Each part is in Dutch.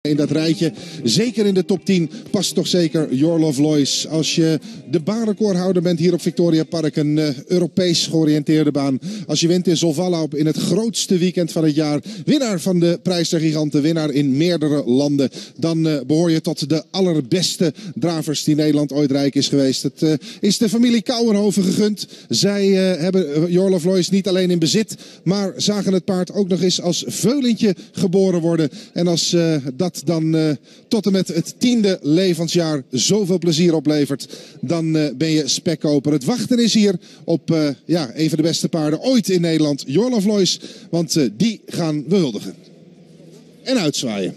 In dat rijtje, zeker in de top 10, past toch zeker Your Love Lois. Als je de baanrecordhouder bent hier op Victoria Park, een Europees georiënteerde baan. Als je wint in Solvalla in het grootste weekend van het jaar, winnaar van de Prijs der Giganten, winnaar in meerdere landen, dan behoor je tot de allerbeste dravers die Nederland ooit rijk is geweest. Het is de familie Kouwenhoven gegund. Zij hebben Your Love Lois niet alleen in bezit, maar zagen het paard ook nog eens als veulentje geboren worden. En als dat dan tot en met het 10e levensjaar zoveel plezier oplevert, dan ben je spekkoper. Het wachten is hier op een van de beste paarden ooit in Nederland, Your Love Lois, want die gaan we huldigen. En uitzwaaien.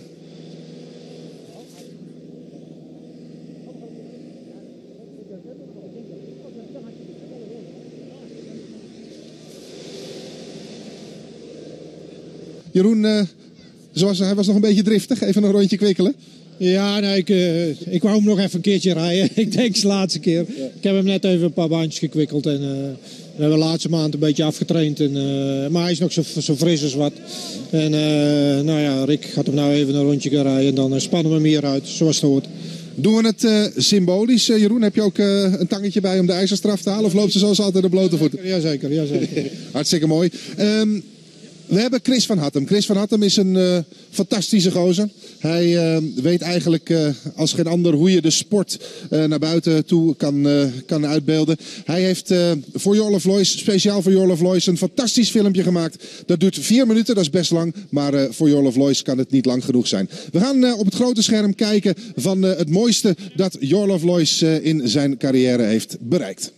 Jeroen, hij was nog een beetje driftig. Even een rondje kwikkelen. Ja, nee, ik wou hem nog even een keertje rijden. Ik denk de laatste keer. Ja. Ik heb hem net even een paar baantjes gekwikkeld. En we hebben de laatste maand een beetje afgetraind. Maar hij is nog zo fris als wat. En nou ja, Rick gaat hem nou even een rondje gaan rijden. En dan spannen we hem hier uit, zoals het hoort. Doen we het symbolisch, Jeroen? Heb je ook een tangetje bij om de ijzerstraf te halen? Of loopt ze zoals altijd op blote voeten? Jazeker. Hartstikke mooi. We hebben Chris van Hattem. Chris van Hattem is een fantastische gozer. Hij weet eigenlijk als geen ander hoe je de sport naar buiten toe kan uitbeelden. Hij heeft voor Your Love Lois, speciaal voor Your Love Lois, een fantastisch filmpje gemaakt. Dat duurt 4 minuten, dat is best lang. Maar voor Your Love Lois kan het niet lang genoeg zijn. We gaan op het grote scherm kijken van het mooiste dat Your Love Lois in zijn carrière heeft bereikt.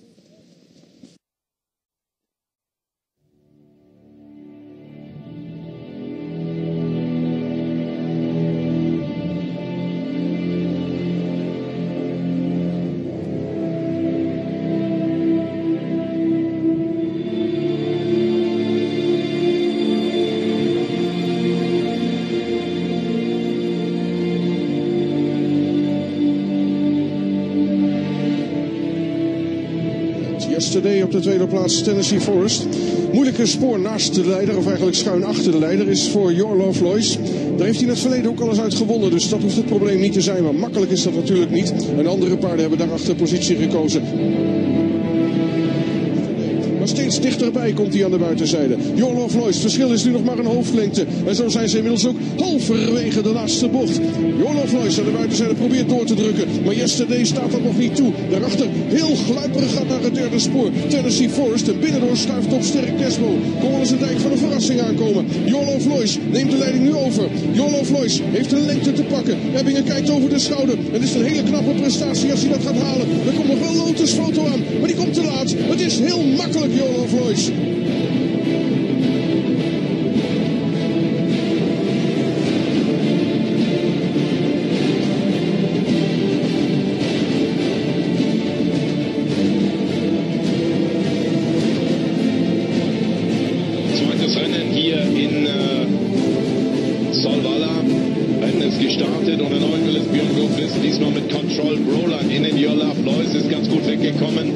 Yesterday op de tweede plaats Tennessee Forest. Moeilijke spoor naast de leider, of eigenlijk schuin achter de leider, is voor Your Love Lois. Daar heeft hij in het verleden ook al eens uit gewonnen, dus dat hoeft het probleem niet te zijn. Maar makkelijk is dat natuurlijk niet. En andere paarden hebben daarachter positie gekozen. Maar steeds dichterbij komt hij aan de buitenzijde. Your Love Lois, het verschil is nu nog maar een hoofdlengte. En zo zijn ze inmiddels ook halverwege de laatste bocht. Your Love Lois aan de buitenzijde probeert door te drukken. Maar Yesterday staat dat nog niet toe. Daarachter heel gluiperig gaat naar het derde spoor. Tennessee Forest en binnendoor schuift op sterk Desmo. Kon wel eens een dijk van een verrassing aankomen. Your Love Lois neemt de leiding nu over. Your Love Lois heeft een lengte te pakken. Ebbingen kijkt over de schouder. Het is een hele knappe prestatie als hij dat gaat halen. Er komt nog wel Lotus foto aan. Maar die komt te laat. Het is heel makkelijk, Your Love Lois. Zweites Rennen hier in Solvalla. Rennen ist gestartet und ein neues Björn ist diesmal mit Control Roller innen. Your Love Lois ist ganz gut weggekommen.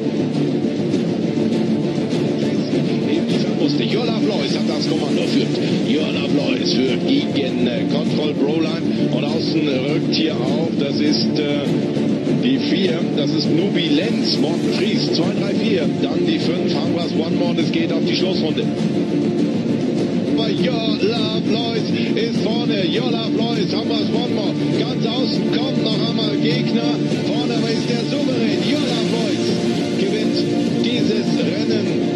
Your Love Lois hat das Kommando führt. Your Love Lois führt gegen Control Broline und außen rückt hier auf, das ist die 4, das ist Nubi Lenz, Morten Fries, 2, 3, 4, dann die 5, Hangwas One More, das geht auf die Schlussrunde. Aber Your Love Lois ist vorne, Your Love Lois, Hangwas One More, ganz außen kommt noch einmal Gegner, vorne aber ist der Souverän, Your Love Lois gewinnt dieses Rennen.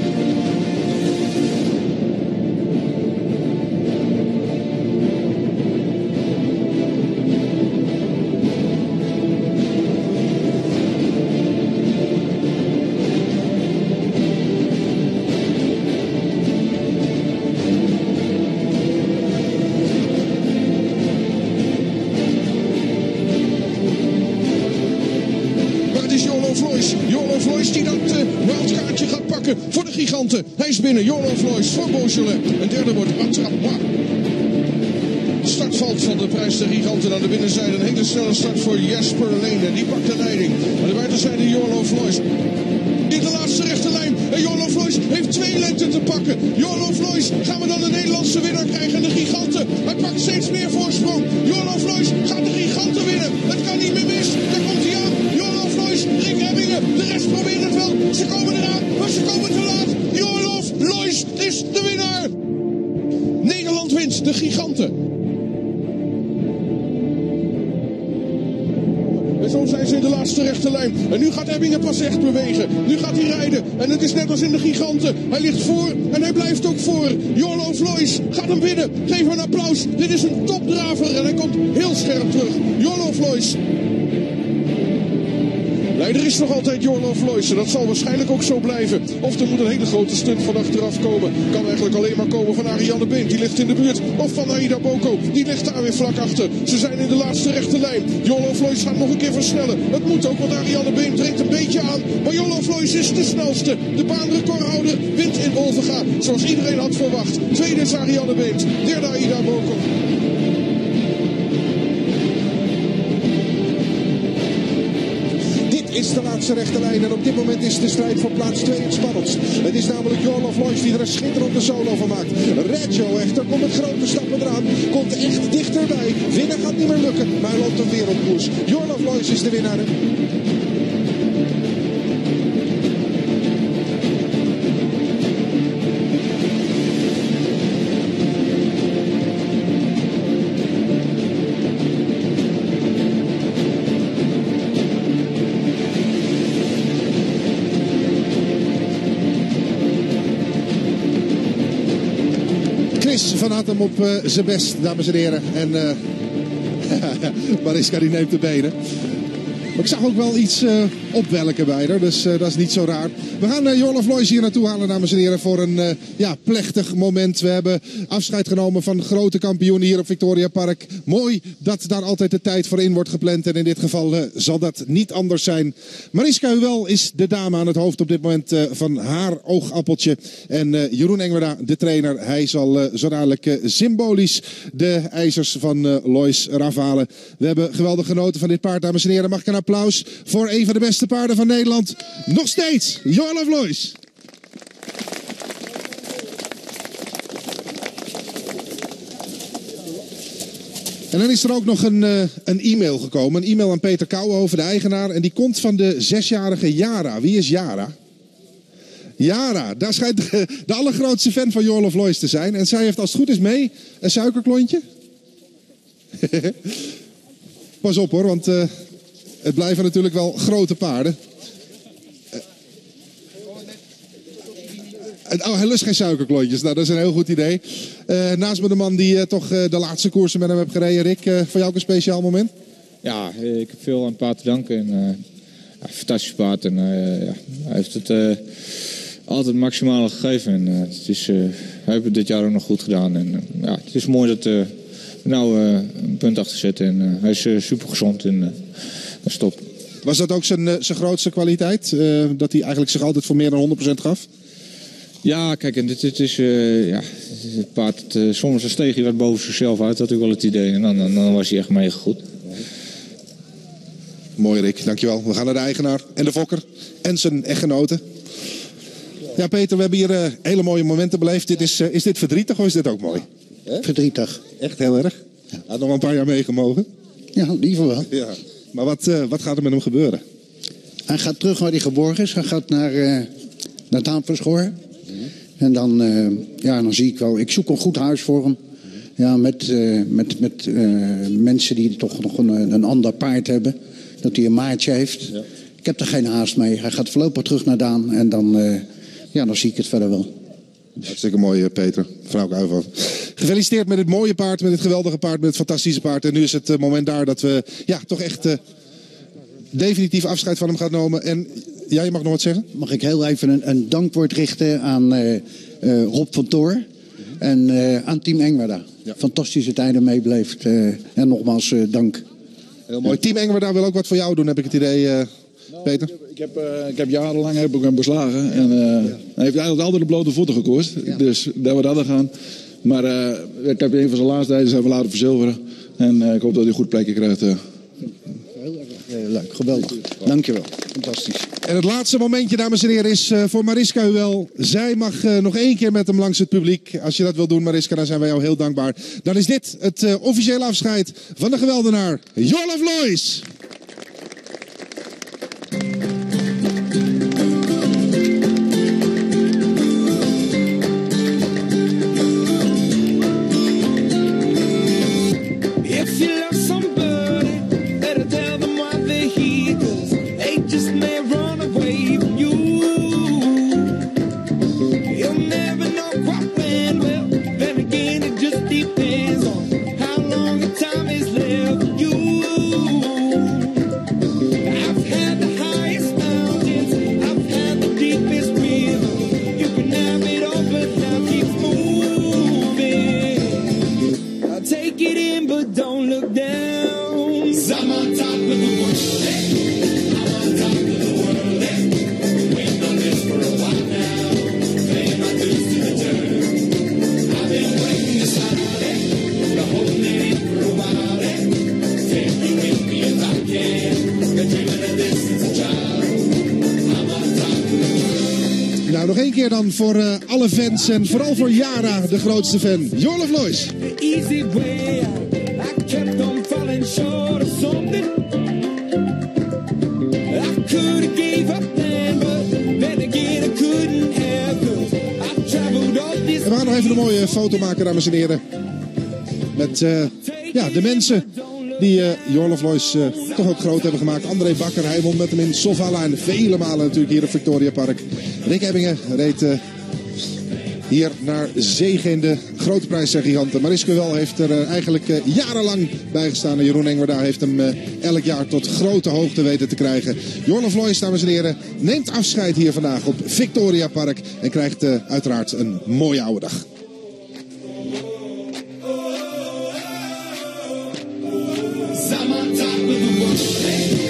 Your Love Lois die dat wildkaartje gaat pakken voor de giganten. Hij is binnen. Your Love Lois voor Beaujolais. Een derde wordt Attrapoi. De start valt van de Prijs der Giganten aan de binnenzijde. Een hele snelle start voor Jasper Lane. Die pakt de leiding. Aan de buitenzijde Your Love Lois. In de laatste rechte lijn. En Your Love Lois heeft 2 lengten te pakken. Your Love Lois, gaan we dan de Nederlandse winnaar krijgen? En de giganten. Hij pakt steeds meer voorsprong. giganten. En zo zijn ze in de laatste rechte lijn. En nu gaat Ebbingen pas echt bewegen. Nu gaat hij rijden. En het is net als in de giganten. Hij ligt voor en hij blijft ook voor. Lois gaat hem winnen. Geef hem een applaus. Dit is een topdraver en hij komt heel scherp terug. Lois. Leider is nog altijd Lois en dat zal waarschijnlijk ook zo blijven. Of er moet een hele grote stunt van achteraf komen. Kan eigenlijk alleen maar komen van Arianne Beent, die ligt in de buurt. Of van Aida Boko, die ligt daar weer vlak achter. Ze zijn in de laatste rechte lijn. Lois gaat nog een keer versnellen. Het moet ook, want Arianne Beent dringt een beetje aan. Maar Lois is de snelste. De baanrecordhouder wint in Wolvega, zoals iedereen had verwacht. Tweede is Arianne Beent, derde Aida Boko. Is de laatste rechte lijn en op dit moment is de strijd voor plaats 2 het spannendst. Het is namelijk Lois die er een schitterende solo van maakt. Reggio echter komt met grote stappen eraan, komt echt dichterbij. Winnen gaat niet meer lukken, maar hij loopt een wereldkoers. Lois is de winnaar. Van had hem op zijn best, dames en heren. En Mariska die neemt de benen. Maar ik zag ook wel iets opwelken bij haar, dus dat is niet zo raar. We gaan Lois hier naartoe halen, dames en heren, voor een plechtig moment. We hebben afscheid genomen van grote kampioenen hier op Victoria Park. Mooi dat daar altijd de tijd voor in wordt gepland. En in dit geval zal dat niet anders zijn. Mariska Huwel is de dame aan het hoofd op dit moment van haar oogappeltje. En Jeroen Engwerda, de trainer, hij zal zo dadelijk symbolisch de ijzers van Lois eraf halen. We hebben geweldig genoten van dit paard, dames en heren. Mag ik een applaus voor een van de beste paarden van Nederland? Nog steeds, Lois. En dan is er ook nog een e-mail gekomen. Een e-mail aan Peter Kouwenhoven, de eigenaar. En die komt van de 6-jarige Yara. Wie is Yara? Yara, daar schijnt de allergrootste fan van Lois te zijn. En zij heeft als het goed is mee een suikerklontje. Pas op hoor, want het blijven natuurlijk wel grote paarden. Hij lust geen suikerklontjes. Nou, dat is een heel goed idee. Naast me de man die toch de laatste koersen met hem heeft gereden. Rick, voor jou ook een speciaal moment? Ja, ik heb veel aan het paard te danken. En, fantastisch paard. En, hij heeft het altijd het maximale gegeven. En, hij heeft het dit jaar ook nog goed gedaan. En, het is mooi dat we nou een punt achter zetten. En, hij is super gezond en dat is top. Was dat ook zijn grootste kwaliteit? Dat hij eigenlijk zich altijd voor meer dan 100% gaf? Ja, kijk, en dit is het paard. Soms steeg hij wat boven zichzelf uit, had ik wel het idee. En dan was hij echt mega goed. Mooi Rick, dankjewel. We gaan naar de eigenaar en de fokker en zijn echtgenote. Ja Peter, we hebben hier hele mooie momenten beleefd. Is dit verdrietig of is dit ook mooi? Verdrietig. Echt heel erg? Ja. Had nog een paar jaar meegemogen? Ja, liever wel. Ja. Maar wat gaat er met hem gebeuren? Hij gaat terug waar hij geboren is. Hij gaat naar Amersfoort. En dan zie ik wel, ik zoek een goed huis voor hem. Ja, met mensen die toch nog een ander paard hebben. Dat hij een maatje heeft. Ja. Ik heb er geen haast mee. Hij gaat voorlopig terug naar Daan. En dan zie ik het verder wel. Hartstikke mooi, Peter. Mevrouw Kuiver. Gefeliciteerd met het mooie paard, met het geweldige paard, met het fantastische paard. En nu is het moment daar dat we toch echt definitief afscheid van hem gaan nemen. En ja, je mag nog wat zeggen? Mag ik heel even een dankwoord richten aan Rob van Toor en aan Team Engwerda. Ja. Fantastische tijden meebeleefd. En nogmaals dank. Heel mooi. Team Engwerda wil ook wat voor jou doen, heb ik het idee, Peter? Ik heb jarenlang hem beslagen. En hij heeft eigenlijk altijd de blote voeten gekost. Ja. Dus daar we dat gaan. Maar ik heb een van zijn laatste tijden zijn we laten verzilveren. En ik hoop dat hij een goed plekje krijgt. Heel erg leuk, geweldig. Dankjewel, fantastisch. En het laatste momentje, dames en heren, is voor Mariska Huwel. Zij mag nog 1 keer met hem langs het publiek. Als je dat wil doen, Mariska, dan zijn wij jou heel dankbaar. Dan is dit het officiële afscheid van de geweldenaar Lois. If you love somebody, better tell them why they're here, 'cause they just may run away from you. You'll never know quite when, well, then again it just depends on how long the time is left for you. I've had the highest mountains, I've had the deepest river. You can have it all, but now keep moving. I'll take it in, but don't look down. 'Cause I'm on top of the world, hey. I'm on top of the world, hey. Waiting on this for a while now. Paying my dues to the dirt. I've been waiting this out, hey. Been holding it in for a while, hey. Take you with me if I can. Been dreaming of this since a child. I'm on top of the world. Nou, nog één keer dan voor alle fans en vooral voor Yara, de grootste fan. Your Love Lois. The easy way out. I kept on falling short of something. I could have gave up then, but then again I couldn't have, 'cause I've traveled all this. En we gaan nog even een mooie foto maken, dames en heren. Met de mensen die Your Love Lois toch ook groot hebben gemaakt. André Bakker, hij won met hem in Solvalla en vele malen natuurlijk hier op Victoria Park. Rick Ebbingen reed hier naar zege in de grote prijs der giganten. Mariske Wel heeft er eigenlijk jarenlang bij gestaan. En Jeroen Engwerda heeft hem elk jaar tot grote hoogte weten te krijgen. Your Love Lois, dames en heren, neemt afscheid hier vandaag op Victoria Park. En krijgt uiteraard een mooie oude dag. I'm on top of the world, hey.